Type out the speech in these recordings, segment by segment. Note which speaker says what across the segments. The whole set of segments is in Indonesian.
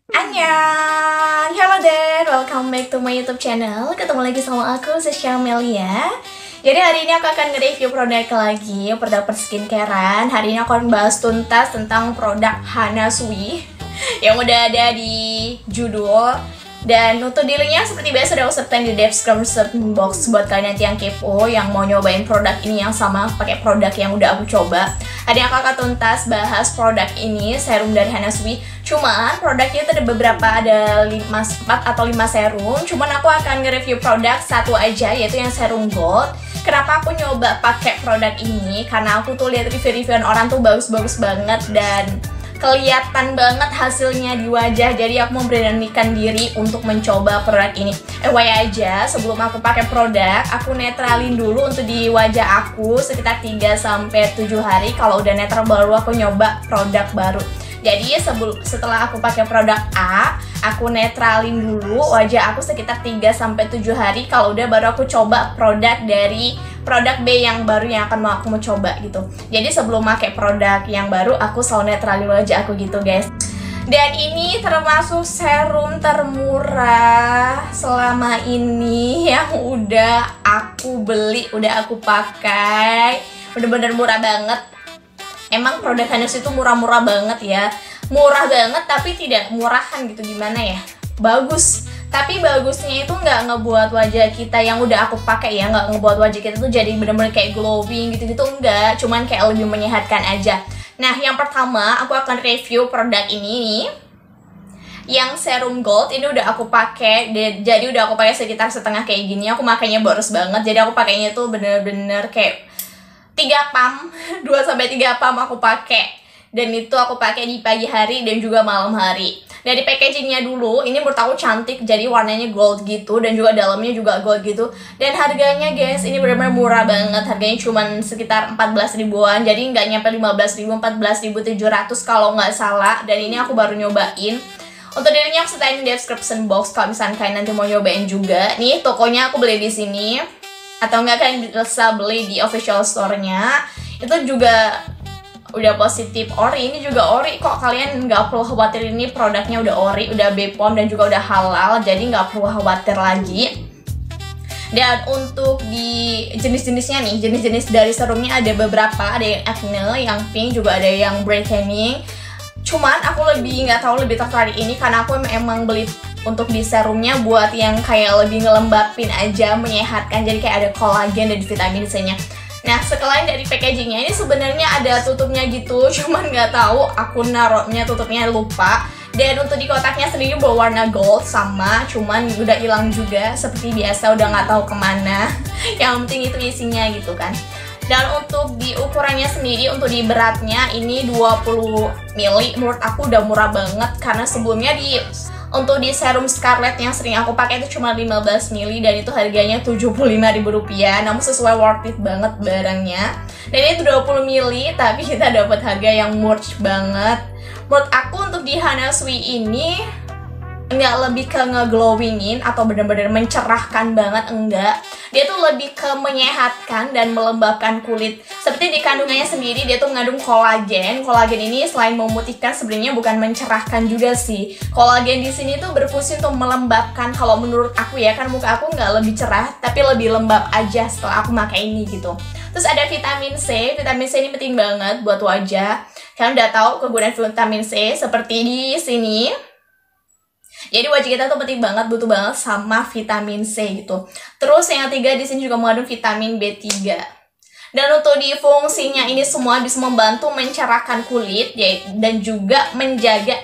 Speaker 1: Annyeong! Hello there, welcome back to my YouTube channel. Ketemu lagi sama aku, Sasha Melia. Jadi hari ini aku akan nge-review produk lagi, produk perskincare-an. Hari ini aku akan bahas tuntas tentang produk Hana Sui yang udah ada di judul. Dan untuk dealingnya seperti biasa udah aku sertain di description box buat kalian nanti yang kepo, yang mau nyobain produk ini yang sama pakai produk yang udah aku coba. Hari ini aku akan tuntas bahas produk ini, serum dari Hana Sui. Cuman produknya itu ada beberapa, ada 4 atau 5 serum. Cuman aku akan nge-review produk satu aja, yaitu yang serum gold. Kenapa aku nyoba pakai produk ini? Karena aku tuh lihat review-reviewan orang tuh bagus-bagus banget dan kelihatan banget hasilnya di wajah. Jadi aku memberanikan diri untuk mencoba produk ini. Aja, sebelum aku pakai produk, aku netralin dulu untuk di wajah aku sekitar 3-7 hari. Kalau udah netral baru aku nyoba produk baru. Jadi setelah aku pakai produk A, aku netralin dulu wajah aku sekitar 3-7 hari. Kalau udah baru aku coba produk dari produk B yang baru yang akan aku mau coba gitu. Jadi sebelum pakai produk yang baru, aku selalu netralin wajah aku gitu guys. Dan ini termasuk serum termurah selama ini yang udah aku beli, udah aku pakai. Bener-bener murah banget. Emang produk Hana Sui itu murah-murah banget ya. Murah banget tapi tidak murahan gitu, gimana ya. Bagus. Tapi bagusnya itu nggak ngebuat wajah kita yang udah aku pakai ya, nggak ngebuat wajah kita tuh jadi bener-bener kayak glowing gitu-gitu, enggak. Cuman kayak lebih menyehatkan aja. Nah, yang pertama aku akan review produk ini nih. Yang serum gold ini udah aku pakai, jadi udah aku pakai sekitar setengah kayak gini. Aku makainya boros banget. Jadi aku pakainya tuh bener-bener kayak 3 pump, 2-3 pump aku pakai. Dan itu aku pakai di pagi hari dan juga malam hari. Dari packagingnya dulu, ini menurut aku cantik, jadi warnanya gold gitu dan juga dalamnya juga gold gitu. Dan harganya guys, ini benar-benar murah banget. Harganya cuma sekitar 14 ribuan, jadi nggak nyampe 15 ribu, 14.700 kalau nggak salah. Dan ini aku baru nyobain. Untuk dirinya aku sertain di description box kalau misalnya kalian nanti mau nyobain juga. Nih tokonya aku beli di sini. Atau enggak kalian bisa beli di official store-nya. Itu juga udah positif ori, ini juga ori kok. Kalian nggak perlu khawatir, ini produknya udah ori, udah BPOM dan juga udah halal. Jadi nggak perlu khawatir lagi. Dan untuk di jenis-jenisnya nih, jenis-jenis dari serumnya ada beberapa. Ada yang acne, yang pink, juga ada yang brightening. Cuman aku lebih nggak tahu, lebih tertarik ini karena aku emang beli untuk di serumnya buat yang kayak lebih ngelembapin aja, menyehatkan. Jadi kayak ada kolagen dan vitamin C-nya. Nah, sekalian dari packagingnya ini sebenarnya ada tutupnya gitu, cuman nggak tahu aku naruhnya tutupnya lupa. Dan untuk di kotaknya sendiri berwarna gold sama, cuman udah hilang juga seperti biasa, udah nggak tahu kemana. Yang penting itu isinya gitu kan. Dan untuk di ukurannya sendiri, untuk di beratnya ini 20 ml, menurut aku udah murah banget karena sebelumnya untuk di serum Scarlett yang sering aku pakai itu cuma 15 ml dan itu harganya Rp75.000. Namun sesuai worth it banget barangnya. Dan itu 20 ml tapi kita dapat harga yang murah banget. Menurut aku untuk di Hana Sui ini nggak lebih ke nge-glowingin atau benar-benar mencerahkan banget, enggak. Dia tuh lebih ke menyehatkan dan melembabkan kulit. Seperti di kandungannya sendiri, dia tuh mengandung kolagen. Kolagen ini selain memutihkan, sebenarnya bukan mencerahkan juga sih. Kolagen di sini tuh berfungsi untuk melembabkan. Kalau menurut aku ya, kan muka aku nggak lebih cerah, tapi lebih lembab aja setelah aku pakai ini gitu. Terus ada vitamin C. Vitamin C ini penting banget buat wajah. Kalian udah tahu kegunaan vitamin C seperti di sini. Jadi wajah kita tuh penting banget, butuh banget sama vitamin C gitu. Terus yang ketiga di sini juga mengandung vitamin B3. Dan untuk di fungsinya ini semua bisa membantu mencerahkan kulit dan juga menjaga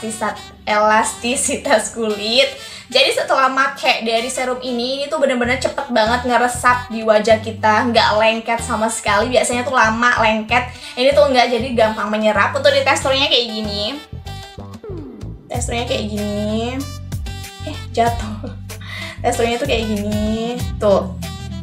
Speaker 1: elastisitas kulit. Jadi setelah pakai dari serum ini tuh bener-bener cepet banget ngeresap di wajah kita, nggak lengket sama sekali. Biasanya tuh lama lengket, ini tuh nggak, jadi gampang menyerap. Untuk di teksturnya kayak gini. Teksturnya kayak gini. Jatuh. Teksturnya tuh kayak gini. Tuh.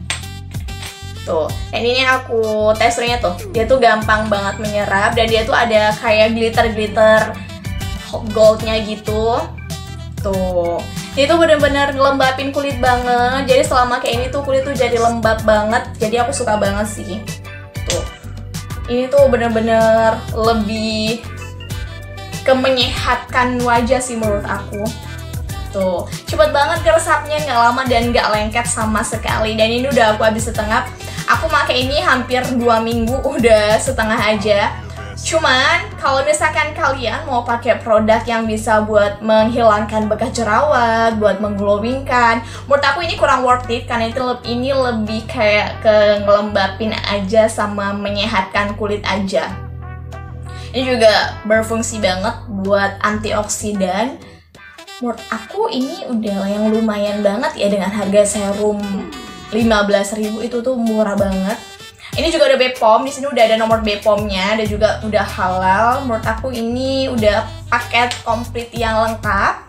Speaker 1: Dan ini aku teksturnya tuh. Dia tuh gampang banget menyerap dan dia tuh ada kayak glitter-glitter goldnya gitu. Tuh. Dia tuh bener-bener ngelembapin kulit banget. Jadi selama kayak ini tuh kulit tuh jadi lembab banget. Jadi aku suka banget sih. Tuh. Ini tuh bener-bener lebih ke menyehatkan wajah sih menurut aku. Tuh, cepet banget geresapnya, nggak lama dan nggak lengket sama sekali. Dan ini udah aku habis setengah. Aku pakai ini hampir 2 minggu, udah setengah aja. Cuman kalau misalkan kalian mau pakai produk yang bisa buat menghilangkan bekas jerawat, buat mengglowingkan, menurut aku ini kurang worth it karena ini lebih kayak ke ngelembapin aja sama menyehatkan kulit aja. Ini juga berfungsi banget buat antioksidan. Menurut aku ini udah yang lumayan banget ya, dengan harga serum 15.000 itu tuh murah banget. Ini juga ada BPOM, di sini udah ada nomor BPOM-nya dan juga udah halal. Menurut aku ini udah paket komplit yang lengkap.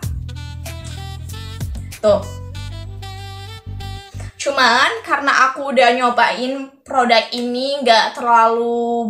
Speaker 1: Tuh. Cuman karena aku udah nyobain produk ini nggak terlalu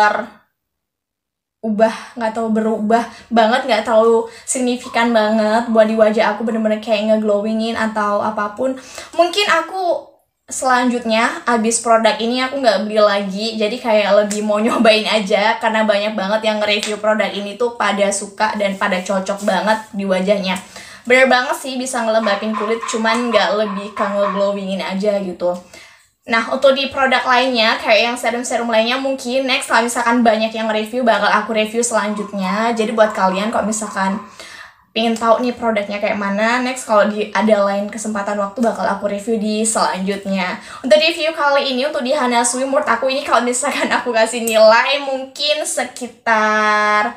Speaker 1: berubah banget, nggak terlalu signifikan banget buat di wajah aku, bener-bener kayak nge-glowingin atau apapun. Mungkin aku selanjutnya abis produk ini aku nggak beli lagi, jadi kayak lebih mau nyobain aja karena banyak banget yang nge-review produk ini tuh pada suka dan pada cocok banget di wajahnya. Bener banget sih bisa ngelembapin kulit, cuman nggak lebih ke nge-glowingin aja gitu. Nah, untuk di produk lainnya, kayak yang serum-serum lainnya, mungkin next kalau misalkan banyak yang review, bakal aku review selanjutnya. Jadi buat kalian kalau misalkan pengen tahu nih produknya kayak mana, next kalau ada lain kesempatan waktu bakal aku review di selanjutnya. Untuk review kali ini, untuk di Hana Sui, menurut aku ini kalau misalkan aku kasih nilai mungkin sekitar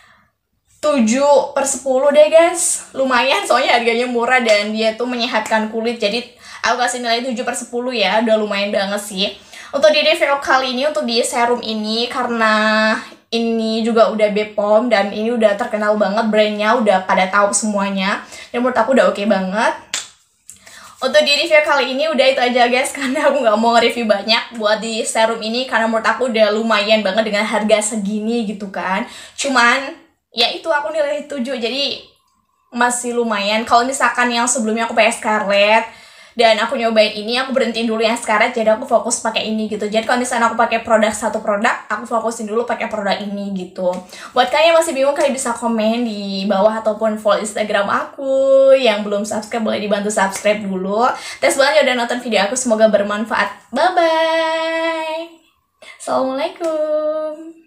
Speaker 1: 7/10 deh guys. Lumayan soalnya harganya murah dan dia tuh menyehatkan kulit, jadi aku kasih nilai 7/10 ya, udah lumayan banget sih. Untuk di review kali ini, untuk di serum ini, karena ini juga udah BPOM dan ini udah terkenal banget, brandnya udah pada tahu semuanya. Dan menurut aku udah oke banget. Untuk di review kali ini udah itu aja guys, karena aku nggak mau nge-review banyak buat di serum ini, karena menurut aku udah lumayan banget dengan harga segini gitu kan. Cuman, ya itu aku nilai 7, jadi masih lumayan. Kalau misalkan yang sebelumnya aku pakai Scarlett, dan aku nyobain ini, aku berhentiin dulu yang Scarlett, jadi aku fokus pakai ini gitu. Jadi kalau misalnya aku pakai satu produk, aku fokusin dulu pakai produk ini gitu. Buat kalian yang masih bingung, kalian bisa komen di bawah ataupun follow Instagram aku. Yang belum subscribe, boleh dibantu subscribe dulu. Thanks banget ya udah nonton video aku, semoga bermanfaat. Bye-bye. Assalamualaikum.